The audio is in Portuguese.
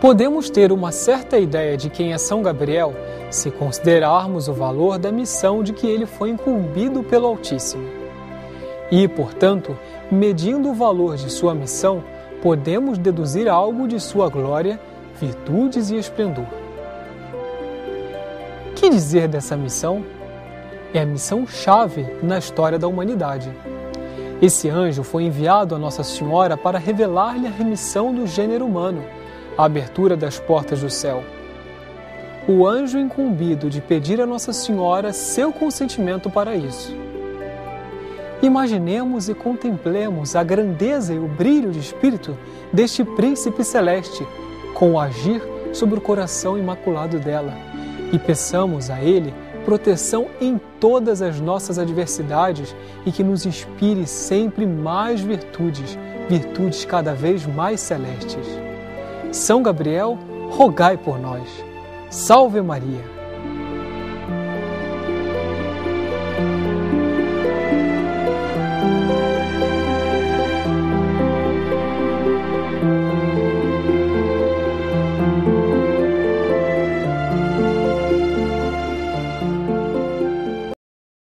Podemos ter uma certa ideia de quem é São Gabriel se considerarmos o valor da missão de que ele foi incumbido pelo Altíssimo. E, portanto, medindo o valor de sua missão, podemos deduzir algo de sua glória, virtudes e esplendor. Que dizer dessa missão? É a missão-chave na história da humanidade. Esse anjo foi enviado a Nossa Senhora para revelar-lhe a remissão do gênero humano, a abertura das portas do céu. O anjo incumbido de pedir a Nossa Senhora seu consentimento para isso. Imaginemos e contemplemos a grandeza e o brilho de espírito deste príncipe celeste, com o agir sobre o coração imaculado dela, e peçamos a ele proteção em todas as nossas adversidades e que nos inspire sempre mais virtudes, virtudes cada vez mais celestes. São Gabriel, rogai por nós. Salve Maria!